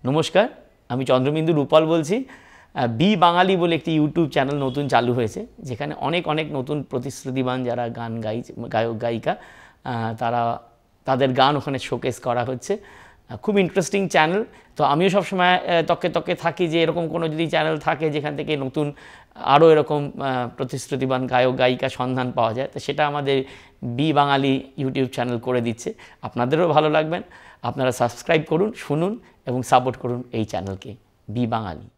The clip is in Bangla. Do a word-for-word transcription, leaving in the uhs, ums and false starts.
নমস্কার, আমি চন্দ্রবিন্দু রূপল বলছি। বি বাঙালি বলে একটি ইউটিউব চ্যানেল নতুন চালু হয়েছে, যেখানে অনেক অনেক নতুন প্রতিশ্রুতিবান যারা গান গাই গায়ক গায়িকা তারা তাদের গান ওখানে শোকেস করা হচ্ছে। খুব ইন্টারেস্টিং চ্যানেল। তো আমিও সবসময় তকে তকে থাকি যে এরকম কোনো যদি চ্যানেল থাকে যেখান থেকে নতুন আরও এরকম প্রতিশ্রুতিবান গায়ক গায়িকা সন্ধান পাওয়া যায়, তো সেটা আমাদের বি বাঙালি ইউটিউব চ্যানেল করে দিচ্ছে। আপনাদেরও ভালো লাগবেন। আপনারা সাবস্ক্রাইব করুন, শুনুন এবং সাপোর্ট করুন এই চ্যানেলকে, বি বাঙালি।